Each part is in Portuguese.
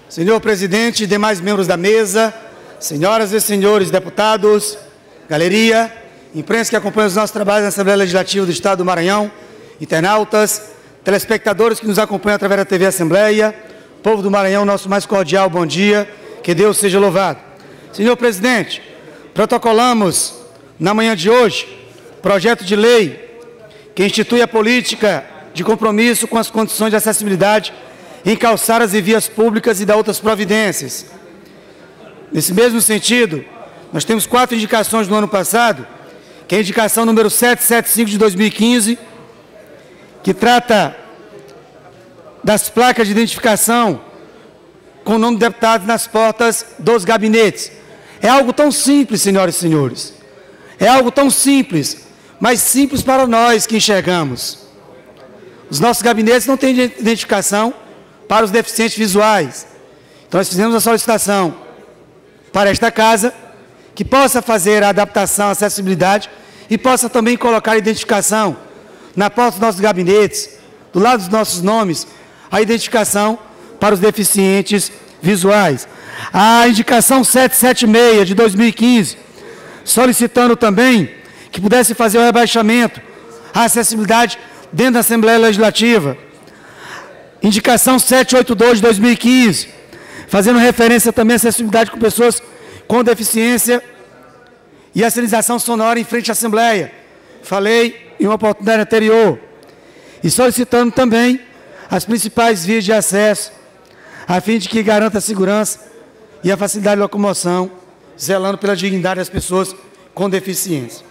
Senhor presidente e demais membros da mesa, senhoras e senhores deputados, galeria, imprensa que acompanha os nossos trabalhos na Assembleia Legislativa do Estado do Maranhão, internautas, telespectadores que nos acompanham através da TV Assembleia, povo do Maranhão, nosso mais cordial bom dia, que Deus seja louvado. Senhor presidente, protocolamos na manhã de hoje projeto de lei que institui a política de compromisso com as condições de acessibilidade em calçadas e vias públicas e da outras providências. Nesse mesmo sentido, nós temos 4 indicações no ano passado, que é a indicação número 775 de 2015, que trata das placas de identificação com o nome do deputado nas portas dos gabinetes. É algo tão simples, senhoras e senhores. É algo tão simples, mas simples para nós que enxergamos. Os nossos gabinetes não têm identificação para os deficientes visuais. Então, nós fizemos a solicitação para esta casa que possa fazer a adaptação à acessibilidade e possa também colocar a identificação na porta dos nossos gabinetes, do lado dos nossos nomes, a identificação para os deficientes visuais. A indicação 776 de 2015, solicitando também que pudesse fazer o rebaixamento à acessibilidade dentro da Assembleia Legislativa. Indicação 782 de 2015, fazendo referência também à acessibilidade com pessoas com deficiência e a sinalização sonora em frente à Assembleia. Falei em uma oportunidade anterior. E solicitando também as principais vias de acesso, a fim de que garanta a segurança e a facilidade de locomoção, zelando pela dignidade das pessoas com deficiência.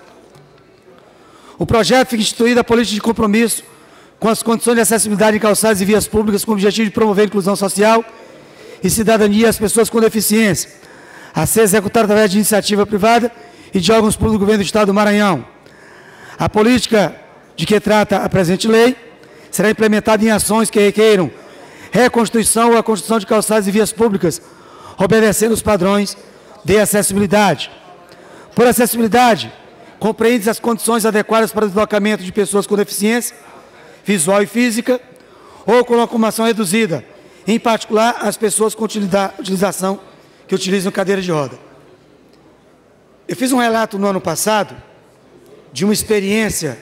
O projeto fica instituída a política de compromisso com as condições de acessibilidade em calçadas e vias públicas com o objetivo de promover a inclusão social e cidadania às pessoas com deficiência, a ser executada através de iniciativa privada e de órgãos públicos do governo do Estado do Maranhão. A política de que trata a presente lei será implementada em ações que requeiram reconstituição ou a construção de calçadas e vias públicas, obedecendo os padrões de acessibilidade. Por acessibilidade, compreende as condições adequadas para o deslocamento de pessoas com deficiência visual e física ou com locomoção reduzida, em particular as pessoas com utilização que utilizam cadeira de roda. Eu fiz um relato no ano passado de uma experiência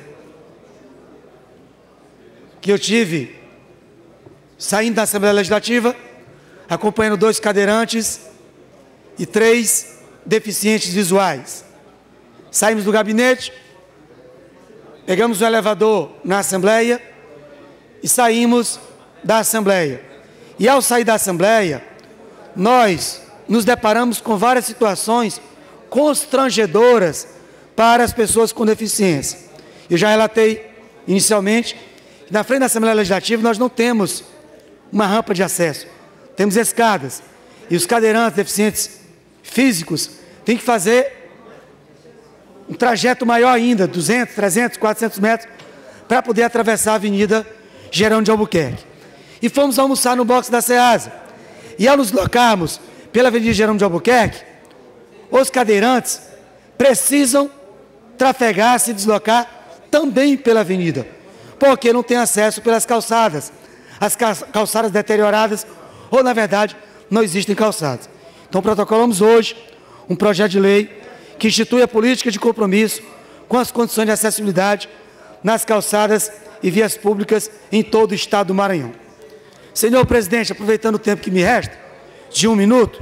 que eu tive saindo da Assembleia Legislativa, acompanhando 2 cadeirantes e 3 deficientes visuais. Saímos do gabinete, pegamos o elevador na Assembleia e saímos da Assembleia. E ao sair da Assembleia, nós nos deparamos com várias situações constrangedoras para as pessoas com deficiência. Eu já relatei inicialmente que na frente da Assembleia Legislativa nós não temos uma rampa de acesso, temos escadas. E os cadeirantes deficientes físicos têm que fazer um trajeto maior ainda, 200, 300, 400 metros, para poder atravessar a Avenida Gerão de Albuquerque. E fomos almoçar no box da SEASA. E ao nos deslocarmos pela Avenida Gerão de Albuquerque, os cadeirantes precisam trafegar, se deslocar também pela avenida, porque não tem acesso pelas calçadas, as calçadas deterioradas, ou na verdade não existem calçadas. Então protocolamos hoje um projeto de lei que institui a política de compromisso com as condições de acessibilidade nas calçadas e vias públicas em todo o Estado do Maranhão. Senhor presidente, aproveitando o tempo que me resta, de 1 minuto,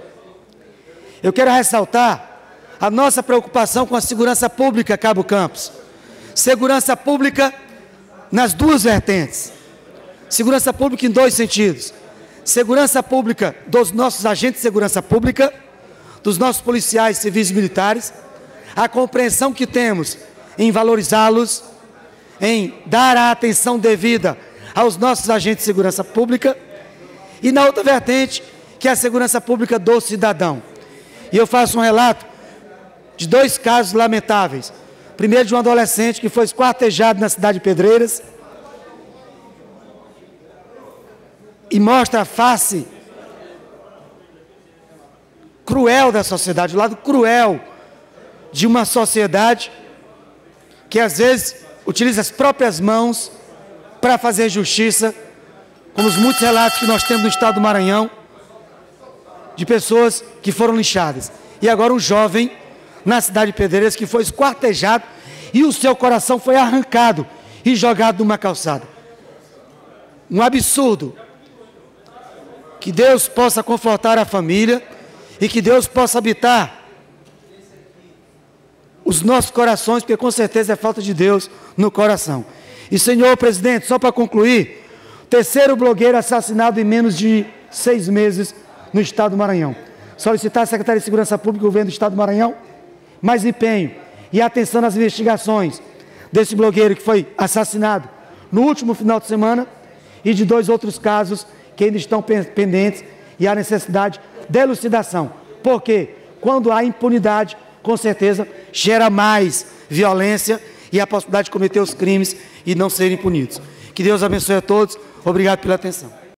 eu quero ressaltar a nossa preocupação com a segurança pública, Cabo Campos. Segurança pública nas 2 vertentes. Segurança pública em 2 sentidos. Segurança pública dos nossos agentes de segurança pública, dos nossos policiais civis e militares, a compreensão que temos em valorizá-los, em dar a atenção devida aos nossos agentes de segurança pública, e na outra vertente, que é a segurança pública do cidadão. E eu faço um relato de 2 casos lamentáveis. Primeiro, de um adolescente que foi esquartejado na cidade de Pedreiras, e mostra a face cruel da sociedade, o lado cruel de uma sociedade que às vezes utiliza as próprias mãos para fazer justiça, como os muitos relatos que nós temos no Estado do Maranhão, de pessoas que foram linchadas. E agora um jovem na cidade de Pedreiras que foi esquartejado e o seu coração foi arrancado e jogado numa calçada. Um absurdo. Que Deus possa confortar a família e que Deus possa habitar os nossos corações, porque com certeza é falta de Deus no coração. E senhor presidente, só para concluir, terceiro blogueiro assassinado em menos de 6 meses no estado do Maranhão. Solicitar à Secretaria de Segurança Pública e Governo do estado do Maranhão mais empenho e atenção nas investigações desse blogueiro que foi assassinado no último final de semana e de 2 outros casos que ainda estão pendentes e há necessidade de elucidação. Porque quando há impunidade, com certeza, gera mais violência e a possibilidade de cometer os crimes e não serem punidos. Que Deus abençoe a todos. Obrigado pela atenção.